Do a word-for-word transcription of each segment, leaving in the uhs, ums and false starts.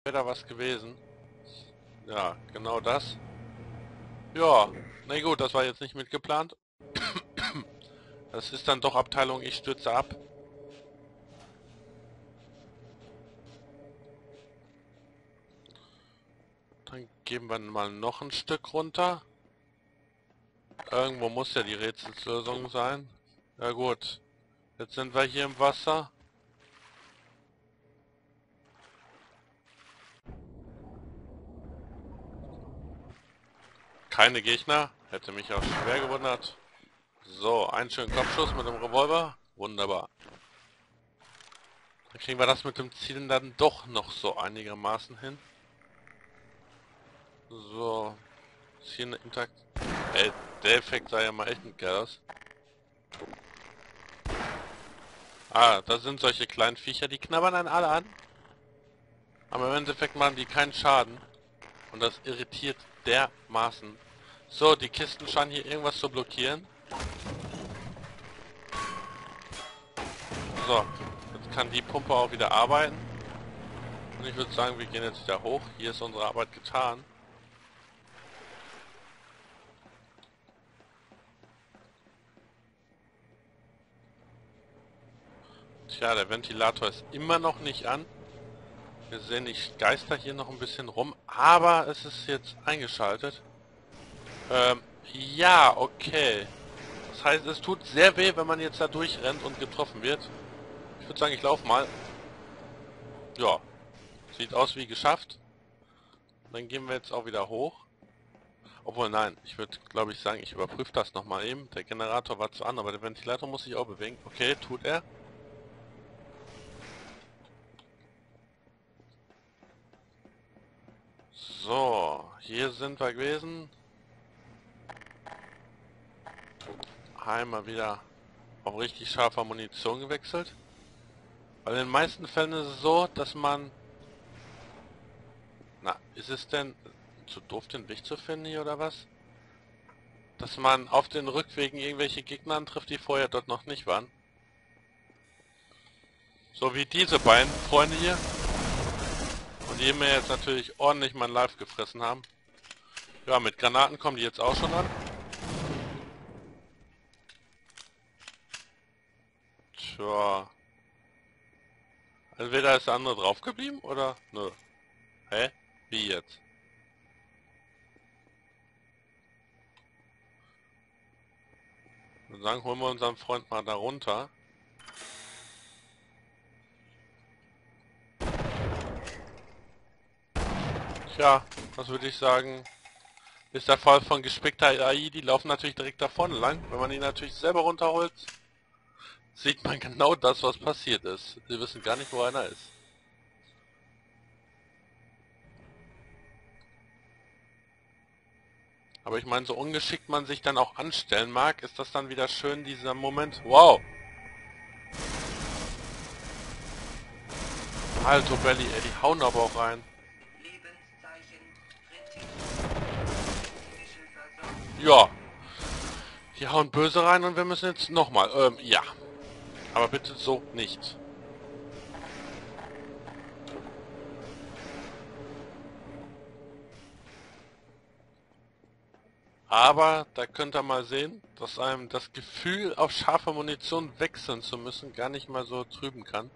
Wäre da was gewesen? Ja, genau das. Ja, na gut, das war jetzt nicht mitgeplant. Das ist dann doch Abteilung Ich stürze ab. Dann geben wir mal noch ein Stück runter. Irgendwo muss ja die Rätselslösung sein. Ja gut, jetzt sind wir hier im Wasser. Keine Gegner, hätte mich auch schwer gewundert. So, einen schönen Kopfschuss mit dem Revolver. Wunderbar. Dann kriegen wir das mit dem Zielen dann doch noch so einigermaßen hin. So, ist hier eine Intakt... Ey, der Effekt sah ja mal echt nicht geil aus. Ah, da sind solche kleinen Viecher, die knabbern einen alle an. Aber im Endeffekt machen die keinen Schaden. Und das irritiert dermaßen. So, die Kisten scheinen hier irgendwas zu blockieren. So, jetzt kann die Pumpe auch wieder arbeiten. Und ich würde sagen, wir gehen jetzt wieder hoch. Hier ist unsere Arbeit getan. Tja, der Ventilator ist immer noch nicht an. Wir sehen, ich geister hier noch ein bisschen rum, aber es ist jetzt eingeschaltet. Ähm, ja, okay. Das heißt, es tut sehr weh, wenn man jetzt da durchrennt und getroffen wird. Ich würde sagen, ich laufe mal. Ja, sieht aus wie geschafft. Dann gehen wir jetzt auch wieder hoch. Obwohl, nein, ich würde, glaube ich, sagen, ich überprüfe das nochmal eben. Der Generator war zu an, aber der Ventilator muss sich auch bewegen. Okay, tut er. So, hier sind wir gewesen. Einmal wieder auf richtig scharfer Munition gewechselt. Weil in den meisten Fällen ist es so, dass man... Na, ist es denn zu doof, den Weg zu finden hier oder was? Dass man auf den Rückwegen irgendwelche Gegner antrifft, die vorher dort noch nicht waren. So wie diese beiden Freunde hier. Und die mir jetzt natürlich ordentlich mein Life gefressen haben. Ja, mit Granaten kommen die jetzt auch schon an. Tja. Entweder ist der andere drauf geblieben oder... Nö. Hä? Wie jetzt? Dann sagen, holen wir unseren Freund mal da runter. Tja, was würde ich sagen, ist der Fall von gespickter A I, die laufen natürlich direkt da vorne lang. Wenn man ihn natürlich selber runterholt, sieht man genau das, was passiert ist. Sie wissen gar nicht, wo einer ist. Aber ich meine, so ungeschickt man sich dann auch anstellen mag, ist das dann wieder schön, dieser Moment. Wow! Alto Belly, ey, die hauen aber auch rein. Ja. Die hauen böse rein und wir müssen jetzt nochmal. Ähm, ja. Aber bitte so nicht. Aber da könnt ihr mal sehen, dass einem das Gefühl, auf scharfe Munition wechseln zu müssen, gar nicht mal so trüben kann.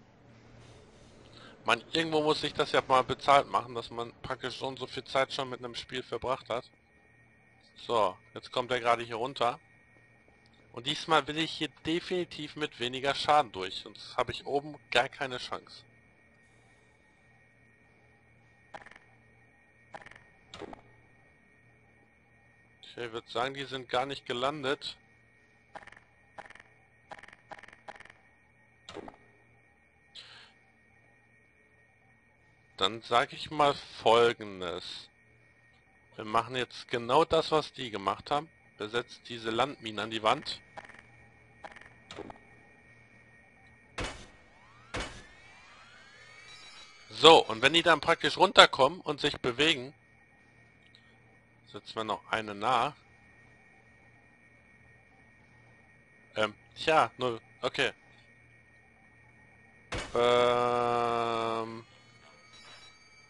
Man, irgendwo muss sich das ja mal bezahlt machen, dass man praktisch so und so viel Zeit schon mit einem Spiel verbracht hat. So, jetzt kommt er gerade hier runter. Und diesmal will ich hier definitiv mit weniger Schaden durch, sonst habe ich oben gar keine Chance. Ich würde sagen, die sind gar nicht gelandet. Dann sage ich mal Folgendes. Wir machen jetzt genau das, was die gemacht haben. Wir setzen diese Landminen an die Wand. So, und wenn die dann praktisch runterkommen und sich bewegen, setzen wir noch eine nach. Ähm, tja, null. Okay. Ähm...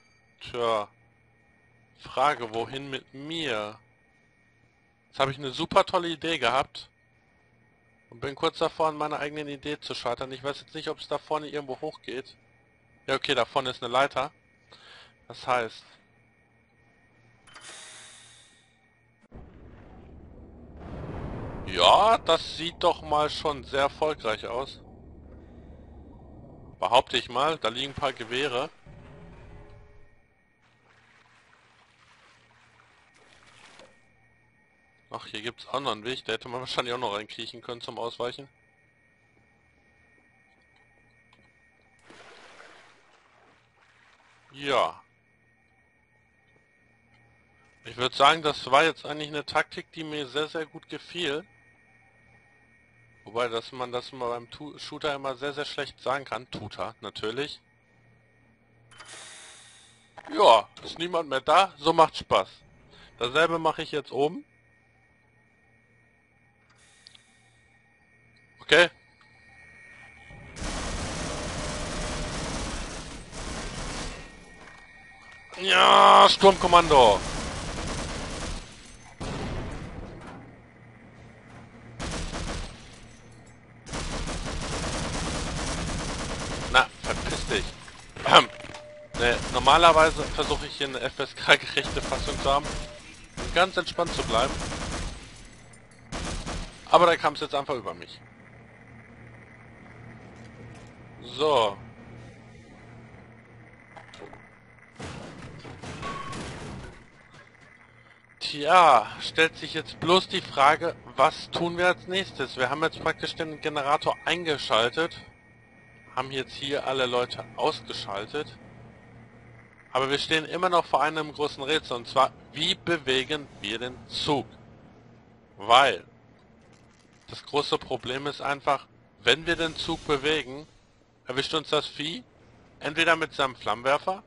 Tja. Frage, wohin mit mir? Jetzt habe ich eine super tolle Idee gehabt. Und bin kurz davor, an meiner eigenen Idee zu scheitern. Ich weiß jetzt nicht, ob es da vorne irgendwo hochgeht. Ja, okay, da vorne ist eine Leiter. Das heißt... Ja, das sieht doch mal schon sehr erfolgreich aus. Behaupte ich mal, da liegen ein paar Gewehre. Ach, hier gibt es auch noch einen Weg. Da hätte man wahrscheinlich auch noch reinkriechen können zum Ausweichen. Ja. Ich würde sagen, das war jetzt eigentlich eine Taktik, die mir sehr, sehr gut gefiel. Wobei, dass man das mal beim tu Shooter immer sehr, sehr schlecht sagen kann. Tutor, natürlich. Ja, ist niemand mehr da, so macht Spaß. Dasselbe mache ich jetzt oben. Okay. Ja, Sturmkommando. Na, verpiss dich. Ähm, ne, normalerweise versuche ich hier eine F S K-gerechte Fassung zu haben. Und ganz entspannt zu bleiben. Aber da kam es jetzt einfach über mich. So. Tja, stellt sich jetzt bloß die Frage, was tun wir als nächstes? Wir haben jetzt praktisch den Generator eingeschaltet. Haben jetzt hier alle Leute ausgeschaltet. Aber wir stehen immer noch vor einem großen Rätsel. Und zwar, wie bewegen wir den Zug? Weil das große Problem ist einfach, wenn wir den Zug bewegen, erwischt uns das Vieh entweder mit seinem Flammenwerfer.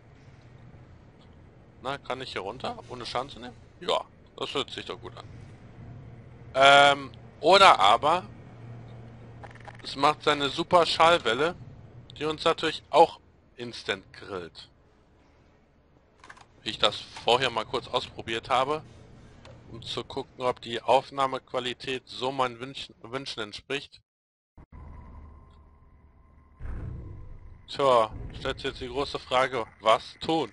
Na, kann ich hier runter, ohne Schaden zu nehmen? Ja, das hört sich doch gut an. Ähm, oder aber es macht seine super Schallwelle, die uns natürlich auch instant grillt. Wie ich das vorher mal kurz ausprobiert habe, um zu gucken, ob die Aufnahmequalität so meinen Wünschen, Wünschen entspricht. Tja, stellt sich jetzt die große Frage, was tun?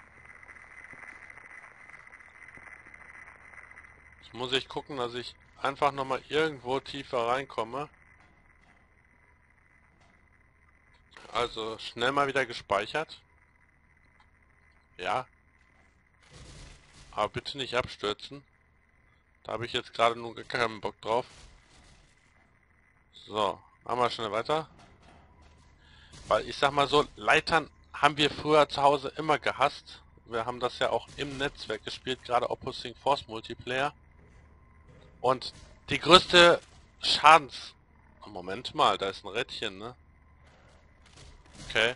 Jetzt muss ich gucken, dass ich einfach nochmal irgendwo tiefer reinkomme. Also schnell mal wieder gespeichert. Ja. Aber bitte nicht abstürzen. Da habe ich jetzt gerade nur keinen Bock drauf. So, machen wir schnell weiter. Weil ich sag mal so, Leitern haben wir früher zu Hause immer gehasst. Wir haben das ja auch im Netzwerk gespielt, gerade Opposing Force Multiplayer. Und die größte Schadens... Moment mal, da ist ein Rädchen, ne? Okay.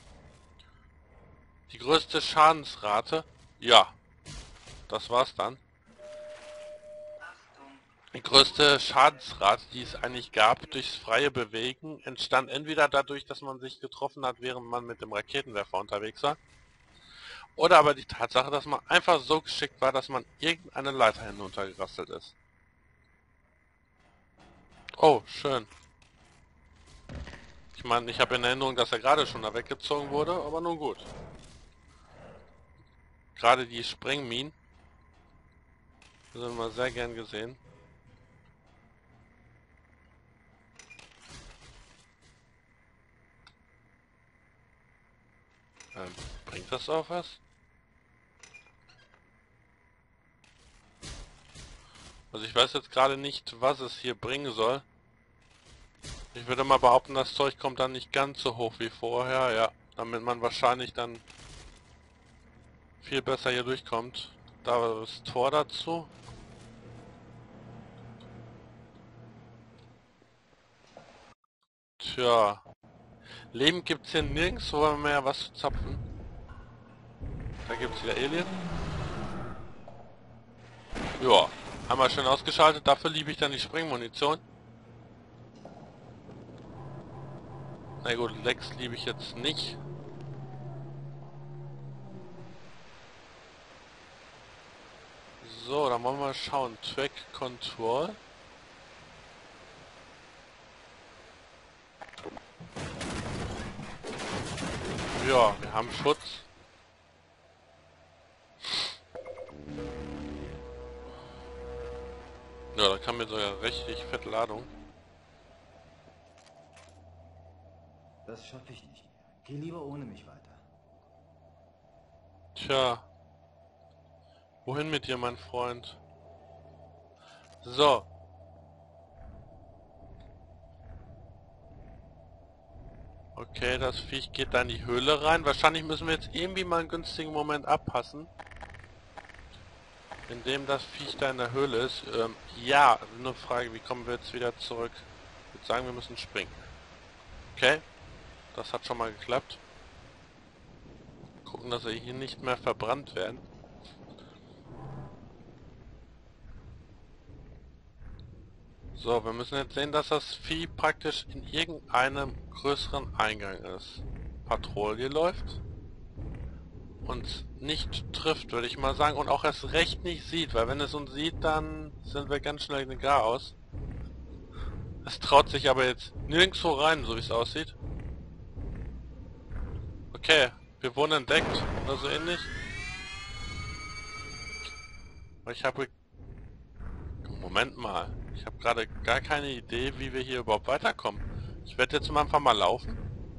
Die größte Schadensrate... Ja, das war's dann. Die größte Schadensrate, die es eigentlich gab, durchs freie Bewegen, entstand entweder dadurch, dass man sich getroffen hat, während man mit dem Raketenwerfer unterwegs war, oder aber die Tatsache, dass man einfach so geschickt war, dass man irgendeine Leiter hinuntergerasselt ist. Oh, schön. Ich meine, ich habe in Erinnerung, dass er gerade schon da weggezogen wurde, aber nun gut. Gerade die Sprengminen sind immer sehr gern gesehen. Ähm, bringt das auch was? Also ich weiß jetzt gerade nicht, was es hier bringen soll. Ich würde mal behaupten, das Zeug kommt dann nicht ganz so hoch wie vorher, ja. Damit man wahrscheinlich dann viel besser hier durchkommt. Da ist Tor dazu. Tja. Leben gibt's hier nirgendwo mehr was zu zapfen. Da gibt's wieder Alien. Ja. Einmal schön ausgeschaltet. Dafür liebe ich dann die Sprengmunition. Na gut, Lex liebe ich jetzt nicht. So, dann wollen wir mal schauen. Track Control. Ja, wir haben Schutz. Ja, da kam mir sogar richtig fette Ladung. Das schaffe ich nicht mehr. Geh lieber ohne mich weiter. Tja. Wohin mit dir, mein Freund? So. Okay, das Viech geht da in die Höhle rein. Wahrscheinlich müssen wir jetzt irgendwie mal einen günstigen Moment abpassen. Indem das Viech da in der Höhle ist. Ähm, ja, nur Frage, wie kommen wir jetzt wieder zurück? Ich würde sagen, wir müssen springen. Okay, das hat schon mal geklappt. Gucken, dass wir hier nicht mehr verbrannt werden. So, wir müssen jetzt sehen, dass das Vieh praktisch in irgendeinem größeren Eingang ist. Patrouille läuft. Uns nicht trifft, würde ich mal sagen. Und auch erst recht nicht sieht, weil wenn es uns sieht, dann sind wir ganz schnell in Chaos. Es traut sich aber jetzt nirgendwo rein, so wie es aussieht. Okay, wir wurden entdeckt oder so ähnlich. Aber ich habe... Moment mal. Ich habe gerade gar keine Idee, wie wir hier überhaupt weiterkommen. Ich werde jetzt einfach mal laufen.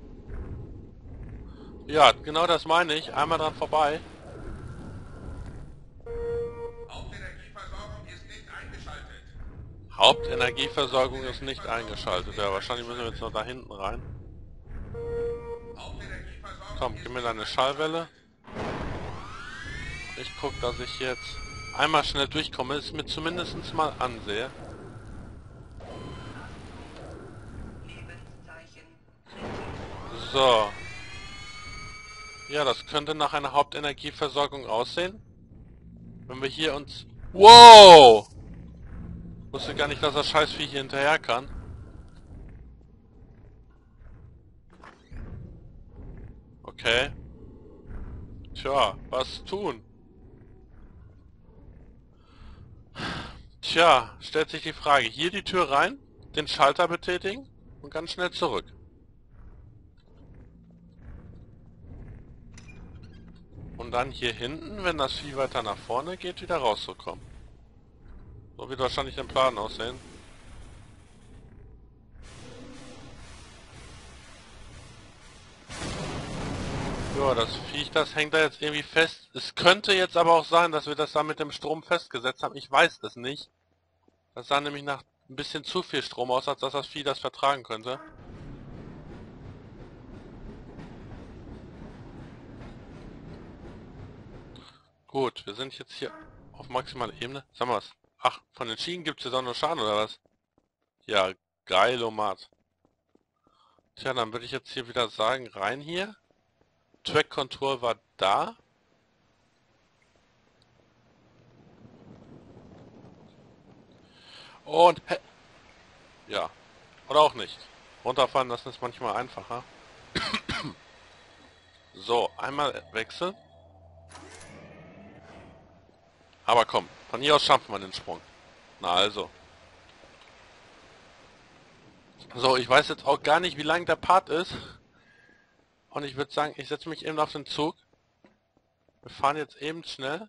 Ja, genau das meine ich. Einmal dran vorbei. Hauptenergieversorgung ist nicht eingeschaltet. Hauptenergieversorgung ist nicht eingeschaltet. Ja, wahrscheinlich müssen wir jetzt noch da hinten rein. Hauptenergieversorgung Komm, ist gib mir nicht deine Schallwelle. Ich guck, dass ich jetzt einmal schnell durchkomme, es mir zumindest mal ansehe. So. Ja, das könnte nach einer Hauptenergieversorgung aussehen. Wenn wir hier uns... Wow! Wusste gar nicht, dass das Scheißvieh hier hinterher kann. Okay. Tja, was tun? Tja, stellt sich die Frage. Hier die Tür rein, den Schalter betätigen und ganz schnell zurück. Und dann hier hinten, wenn das Vieh weiter nach vorne geht, wieder rauszukommen. So wird wahrscheinlich der Plan aussehen. Ja, das Viech, das hängt da jetzt irgendwie fest. Es könnte jetzt aber auch sein, dass wir das da mit dem Strom festgesetzt haben. Ich weiß es nicht. Das sah nämlich nach ein bisschen zu viel Strom aus, als dass das Vieh das vertragen könnte. Gut, wir sind jetzt hier auf maximaler Ebene. Sag mal was. Ach, von den Schienen gibt es jetzt auch nur Schaden, oder was? Ja, geilomat. Tja, dann würde ich jetzt hier wieder sagen, rein hier. Track Control war da. Und... Ja. Oder auch nicht. Runterfahren lassen ist manchmal einfacher. So, einmal wechseln. Aber komm, von hier aus schaffen wir den Sprung. Na also. So, ich weiß jetzt auch gar nicht, wie lang der Part ist. Und ich würde sagen, ich setze mich eben auf den Zug. Wir fahren jetzt eben schnell.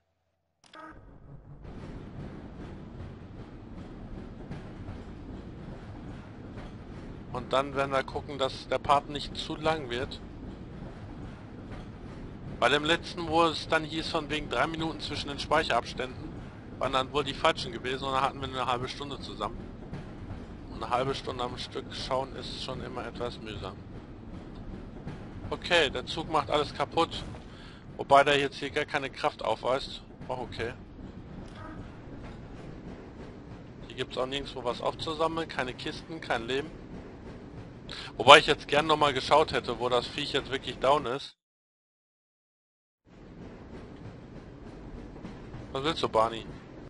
Und dann werden wir gucken, dass der Part nicht zu lang wird. Bei dem letzten, wo es dann hieß, von wegen drei Minuten zwischen den Speicherabständen, waren dann wohl die falschen gewesen und dann hatten wir eine halbe Stunde zusammen. Und eine halbe Stunde am Stück schauen ist schon immer etwas mühsam. Okay, der Zug macht alles kaputt. Wobei der jetzt hier gar keine Kraft aufweist. Auch okay. Hier gibt es auch nirgendwo was aufzusammeln, keine Kisten, kein Leben. Wobei ich jetzt gern nochmal geschaut hätte, wo das Viech jetzt wirklich down ist. Was willst du, Barney?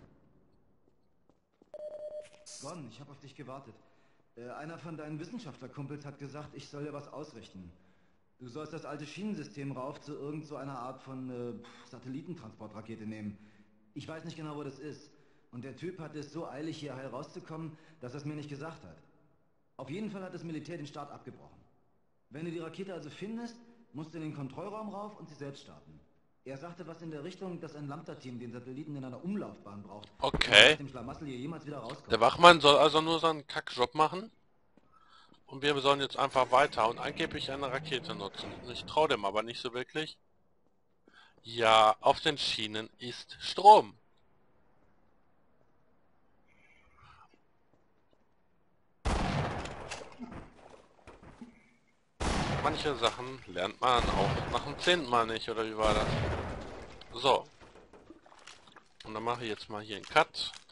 Gon, ich habe auf dich gewartet. Äh, einer von deinen Wissenschaftlerkumpels hat gesagt, ich soll dir was ausrichten. Du sollst das alte Schienensystem rauf zu irgend so einer Art von äh, Satellitentransportrakete nehmen. Ich weiß nicht genau, wo das ist. Und der Typ hatte es so eilig, hier heil rauszukommen, dass er es mir nicht gesagt hat. Auf jeden Fall hat das Militär den Start abgebrochen. Wenn du die Rakete also findest, musst du in den Kontrollraum rauf und sie selbst starten. Er sagte was in der Richtung, dass ein Lambda-Team den Satelliten in einer Umlaufbahn braucht. Okay. Aus dem Schlamassel hier jemals wieder rauskommt. Der Wachmann soll also nur seinen Kackjob machen. Und wir sollen jetzt einfach weiter und angeblich eine Rakete nutzen. Ich traue dem aber nicht so wirklich. Ja, auf den Schienen ist Strom. Manche Sachen lernt man auch nach dem zehnten Mal nicht, oder wie war das? So. Und dann mache ich jetzt mal hier einen Cut.